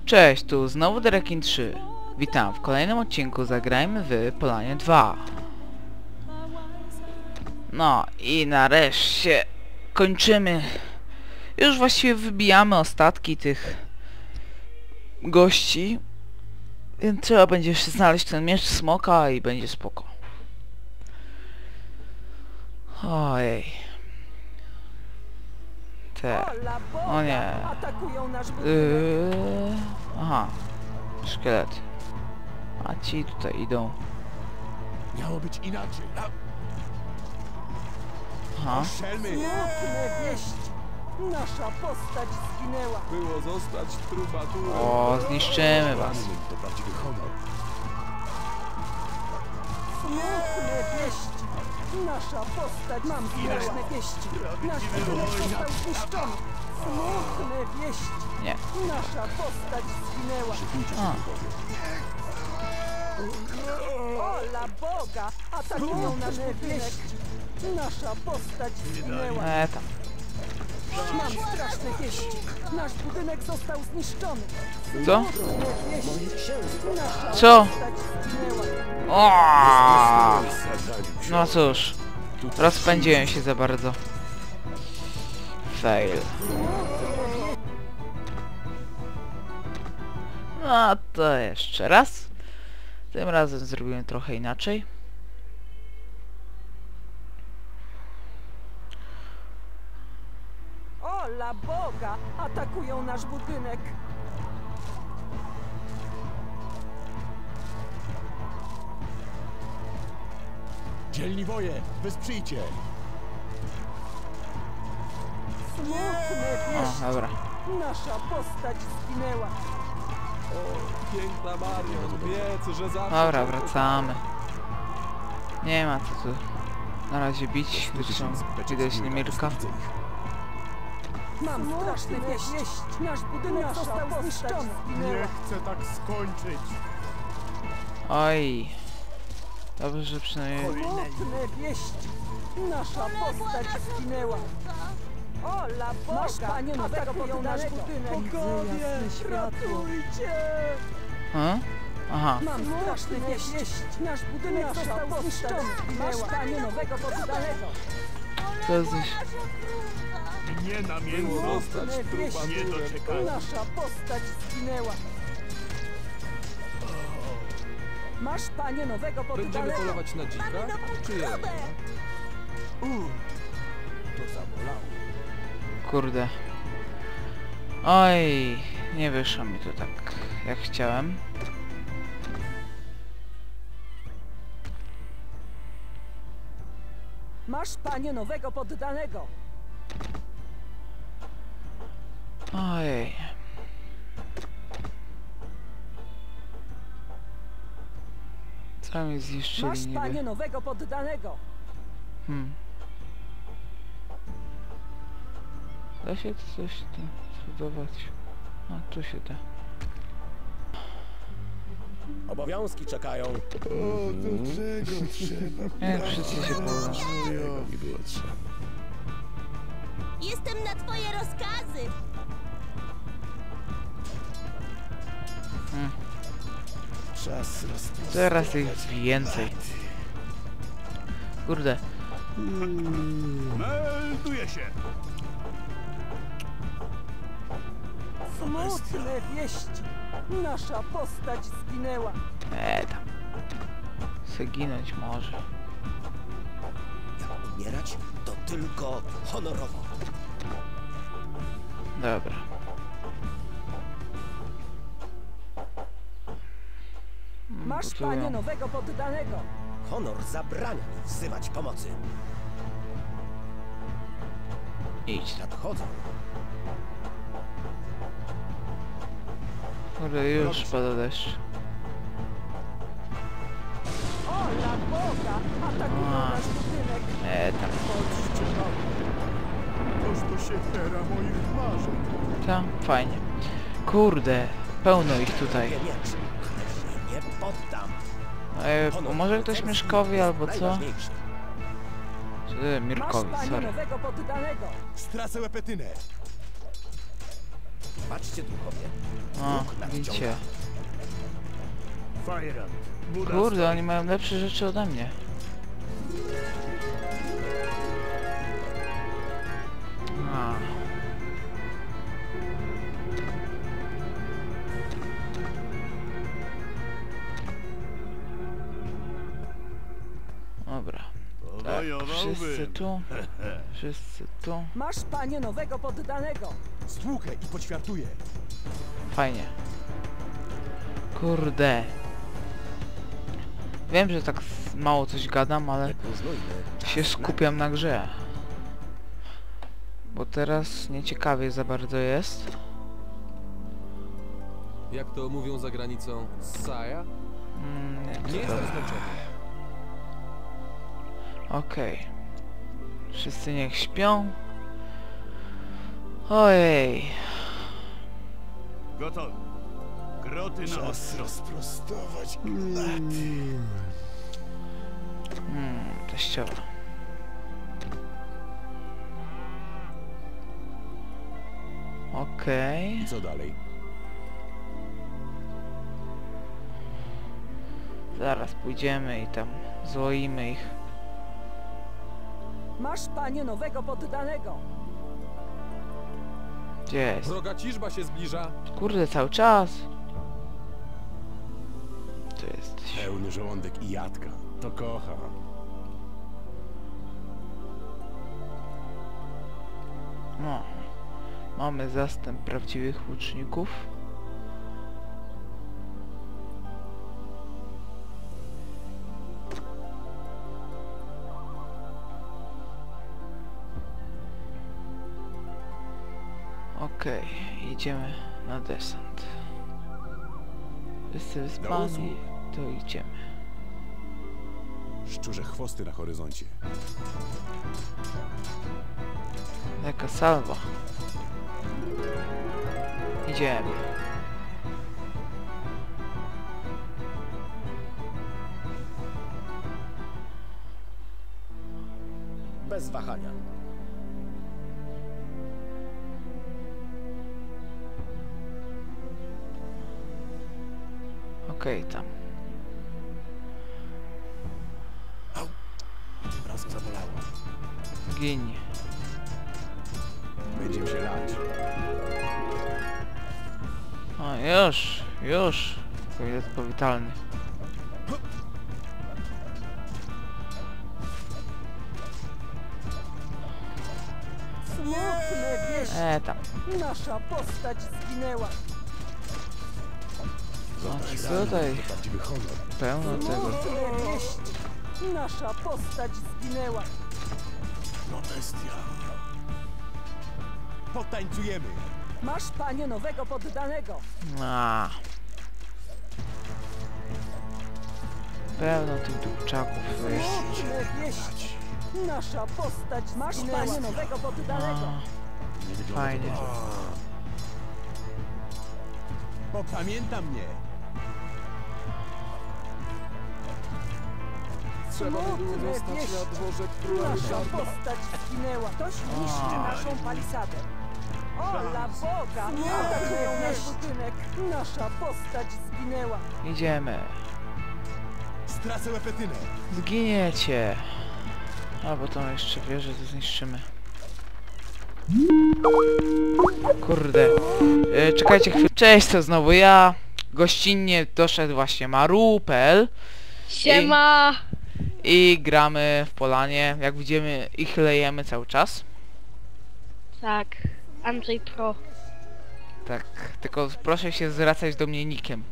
Cześć, tu znowu Derekin 3. Witam w kolejnym odcinku Zagrajmy w Polanie 2. No i nareszcie kończymy. Już właściwie wybijamy ostatki tych gości. Więc trzeba będzie jeszcze znaleźć ten miecz smoka i będzie spoko. Ojej. O nie. Aha. Szkielety. A ci tutaj idą. Miało być inaczej. Aha. Smutne wieści. Nasza postać zginęła. Było zostać trubaturą. O, zniszczymy was. To prawdziwy honor. Smutne wieści. Nasza postać. Mam straszne wieści. Nasz budynek został zniszczony. Smutne wieści. Nie. Nasza postać zginęła. A. Ola Boga! Atakują nasz budynek. Nasza postać zginęła. Tam. Mam straszne wieści. Nasz budynek został zniszczony. Co? Smutne wieści. Nasza Co? postać zginęła. O! No cóż. Rozpędziłem się za bardzo. Fail. No to jeszcze raz. Tym razem zrobimy trochę inaczej. Ola Boga! Atakują nasz budynek. Dzielni woje, wesprzyjcie. Smutne wieści. O, dobra. Nasza postać zginęła. Piękna Marion, wie, że zawsze... Dobra, wracamy. Nie ma co tu na razie bić, gdyż są widać Niemirka. Mam straszne wieści. Nasz budynek został zniszczony. Nie chcę tak skończyć. Oj. Dobrze, że przynajmniej... Smutne wieści. Nasza postać zginęła. Ola Boga! Masz panie nowego nasz budynek. Bogowie, ratujcie! Aha. Mam straszne wieści. Nasz budynek został zniszczony. Masz panie nowego poddanego. To jest coś... Nie na mięso zostać Smutne wieści. nie doczekać. Nasza postać zginęła. Masz panie nowego Będziemy poddanego. polować na dzika? Czy je? To zabolało. Kurde. Oj. Nie wyszło mi to tak jak chciałem. Masz panie nowego poddanego. Ojej. Co mi Masz zniszczyli panie niby? nowego poddanego. Da się tu coś tu zbudować? A tu się da. Obowiązki czekają. O, do czego trzeba? Jak wszyscy się położą. Mi było trzeba. Jestem na twoje rozkazy! Czas rozpocząć. Teraz jest więcej. Kurde. Melduję się. Smutne wieści. Nasza postać zginęła. Tam. Se ginąć może. Jak umierać, to tylko honorowo. Dobra. Masz Gotują. panie nowego poddanego. Honor zabrania mi wzywać pomocy. Idź. Nadchodzą. Kurde, już pada deszcz. Ola Boga! Atakują A. nasz budynek. Tam. Chodźcie, Toż to się fera moich marzeń. Tam, fajnie. Kurde, pełno ich tutaj. Miecz, ale się nie poddam. Może ktoś Mieszkowi albo co? Najważniejsze. Czy Masz Mirkowi, panie sorry. nowego poddanego. Stracę łepetynę. Patrzcie, duchowie. O, Bóg nadciąga. widzicie. Fajran. Buda Kurde, stoi. oni mają lepsze rzeczy ode mnie. A. Dobra. Tak, wszyscy Powojowałbym. tu. Wszyscy tu. Masz, panie, nowego poddanego. Słuchaj i poćwiartuję. Fajnie. Kurde. Wiem, że tak mało coś gadam, ale Uznujmy. się skupiam na grze. Bo teraz nieciekawie za bardzo jest. Jak to mówią za granicą, Saja? Nie, Nie jestem zmęczony. Okej. Wszyscy niech śpią. Ojej. Gotowy. Groty na Czas rozprostować klaty. Teściowa. Okej. Co dalej? Zaraz pójdziemy i tam złoimy ich. Masz, panie, nowego poddanego. Gdzie jest? Wroga ciżba się zbliża. Kurde, cały czas. Tu jesteś. Pełny żołądek i jadka. To kocha. No. Mamy zastęp prawdziwych łuczników. Okej, idziemy na desant. Wszyscy wyspani, to idziemy. Szczurze chwosty na horyzoncie. Jaka salwa. Idziemy. Bez wahania. Okej, tam. Raz zabolało. Ginie. Będziemy się lać. O, już. Kobiet powitalny. Smutne wieści. Tam. Nasza postać zginęła. A tutaj To prawdziwy honor. pełno tego. Smutne wieści. Nasza postać zginęła. No bestia. Potańcujemy. Masz, panie, nowego poddanego. A. Pełno tych dupczaków tu jest. Smutne wieści. Nasza postać masz, panie, nowego poddanego. Nie wygląda Fajnie. to dobrze. Popamięta mnie. Trzeba by było Smutne zostać wieści. na dworze króla Nasza Ryszarda. postać zginęła. Ktoś niszczy naszą palisadę. Ola Boga! Atakują nasz budynek. Nasza postać zginęła. Idziemy. Stracę łepetynę. Zginiecie. Albo tą jeszcze wieżę to zniszczymy. Kurde. Czekajcie chwilę. Cześć, to znowu ja. Gościnnie doszedł właśnie Marupel. Siema! I gramy w Polanie. Jak widzimy, ich lejemy cały czas. Tak, Andrzej Pro. Tak, tylko proszę się zwracać do mnie nikiem.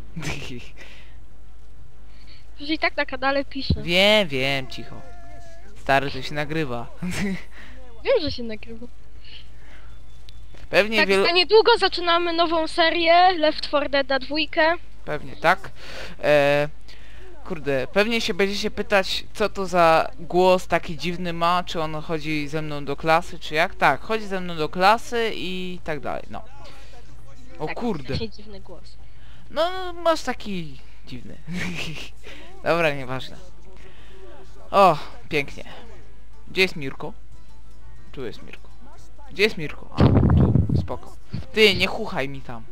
Już i tak na kanale piszę. Wiem, cicho. Stary, to się nagrywa. Wiem, że się nagrywa. Pewnie Tak, wielu... za niedługo zaczynamy nową serię Left 4 Dead 2. Pewnie tak. Kurde, pewnie się będziecie pytać, co to za głos taki dziwny ma, czy on chodzi ze mną do klasy, czy jak? Tak, chodzi ze mną do klasy i tak dalej, no. O Tak, kurde. strasznie dziwny głos. No, masz taki dziwny. Dobra, nieważne. O, pięknie. Gdzie jest Mirko? Tu jest Mirko. Gdzie jest Mirko? A, tu. spoko. Ty, nie chuchaj mi tam.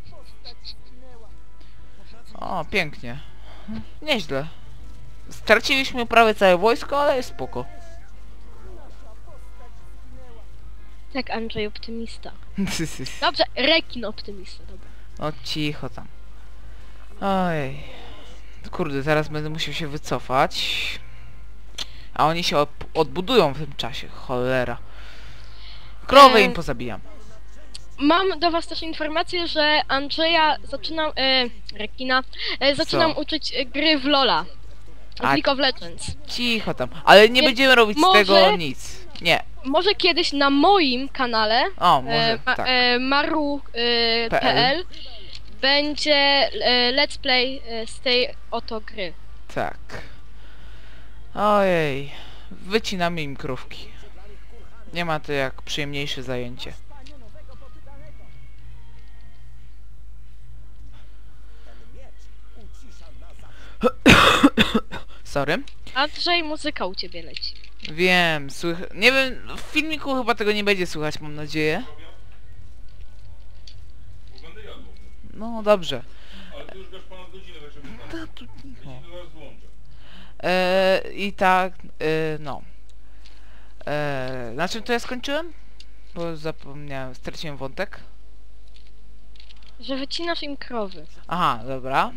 O, pięknie. Nieźle. Straciliśmy prawie całe wojsko, ale jest spoko. Tak, Andrzej optymista. Dobrze, rekin optymista, dobra. No cicho tam. Ojej. Kurde, zaraz będę musiał się wycofać. A oni się odbudują w tym czasie, cholera. Krowę im pozabijam. Mam do was też informację, że Andrzeja zaczynam, rekina, zaczynam uczyć gry w LoL'a. W A- League of Legends. Cicho tam. Ale nie Więc będziemy robić z może- tego nic. Nie. Może kiedyś na moim kanale, O, może tak. maru.pl będzie let's play z tej oto gry. Tak. Ojej. Wycinamy im krówki. Nie ma to jak przyjemniejsze zajęcie. Sorry. Andrzej, muzyka u ciebie leci. Wiem, nie wiem, w filmiku chyba tego nie będzie słychać, mam nadzieję. No dobrze. Ale ty już grasz ponad godzinę, tak żeby No. zaraz włączę. I tak, no. Na czym to ja skończyłem? Bo zapomniałem, straciłem wątek. Że wycinasz im krowy. Aha, dobra.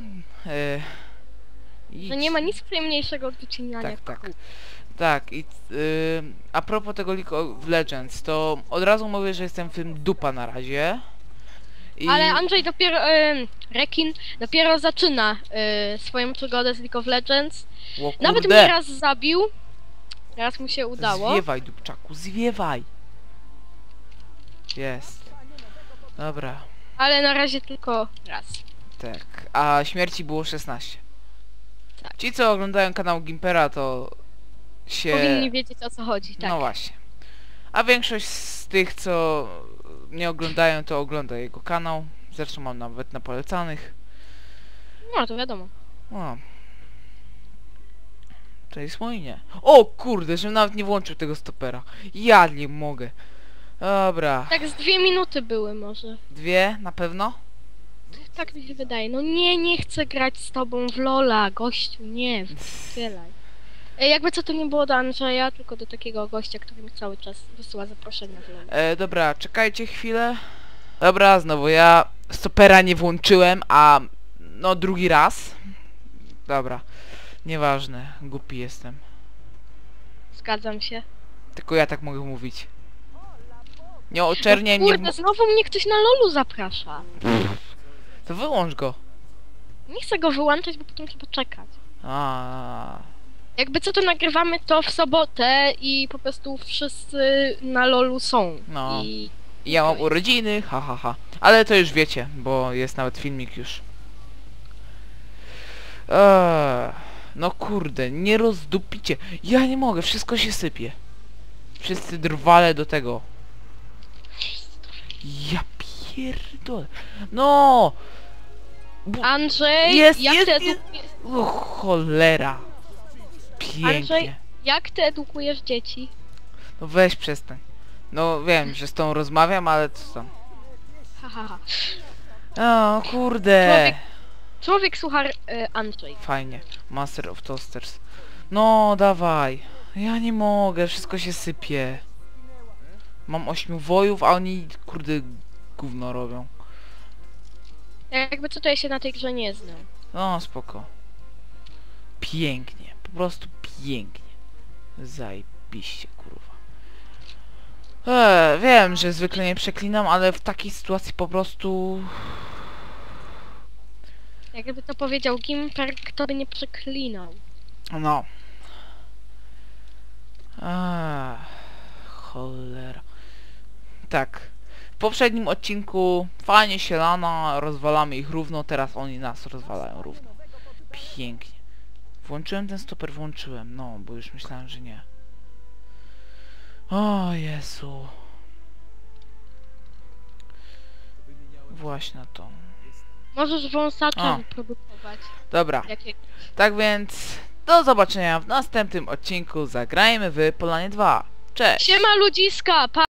Że nie ma nic przyjemniejszego od wycinania Tak, tak. krów. Tak, i a propos tego League of Legends, to od razu mówię, że jestem w tym dupa na razie. Ale Andrzej dopiero, rekin dopiero zaczyna swoją przygodę z League of Legends. O Nawet kurde. mnie raz zabił. Raz mu się udało. Zwiewaj, dupczaku, zwiewaj. Jest. Dobra, Ale na razie tylko raz. tak. A śmierci było 16. Tak. Ci, co oglądają kanał Gimpera, to się... Powinni wiedzieć, o co chodzi, tak. No właśnie. A większość z tych, co nie oglądają, to ogląda jego kanał. Zresztą mam nawet na polecanych. No, to wiadomo. O. To jest mój, nie. O kurde, żebym nawet nie włączył tego stopera. Ja nie mogę. Dobra. Tak z 2 minuty były może. 2 na pewno? Tak mi się wydaje. No nie chcę grać z tobą w LoL'a, gościu, nie. Tyle. Jakby co to nie było do Andrzeja, tylko do takiego gościa, który mi cały czas wysyła zaproszenia w LoL'a. Dobra, czekajcie chwilę. Dobra, znowu ja stopera nie włączyłem, a no drugi raz. Dobra. Nieważne, głupi jestem. Zgadzam się. Tylko ja tak mogę mówić. Nie oczerniaj No mnie. kurde, znowu mnie ktoś na LoL'u zaprasza. To wyłącz go. Nie chcę go wyłączać, bo potem trzeba czekać. A. Jakby co to nagrywamy to w sobotę i po prostu wszyscy na LoL'u są. No. I Ja mam urodziny, ha ha ha. Ale to już wiecie, bo jest nawet filmik już. No kurde, nie rozdupicie. Ja nie mogę, wszystko się sypie. Wszyscy drwale do tego. Ja pierdolę. No! Andrzej, Jest, jak jest, ty jest. edukujesz... O, cholera. Pięknie. Andrzej, jak ty edukujesz dzieci? No weź przestań. No wiem, że z tą rozmawiam, ale co tam. Ha, ha, ha. O kurde. Człowiek słucha Andrzej. Fajnie. Master of Toasters. No dawaj. Ja nie mogę, wszystko się sypie. Mam 8 wojów, a oni kurde gówno robią. Jakby co to ja się na tej grze nie znam. No spoko. Pięknie. Po prostu pięknie. Zajebiście kurwa. Wiem, że zwykle nie przeklinam, ale w takiej sytuacji po prostu... Jakby to powiedział Gimper, kto by nie przeklinał. No. Cholera. Tak. W poprzednim odcinku fajnie się lana, rozwalamy ich równo, teraz oni nas rozwalają równo. Pięknie. Włączyłem ten stoper, włączyłem. No, bo już myślałem, że nie. O Jezu. Właśnie to. Możesz wąsacza A. wyprodukować. Dobra. Jakie... Tak więc do zobaczenia w następnym odcinku. Zagrajmy w Polanie 2. Cześć! Siema ludziska! Pa!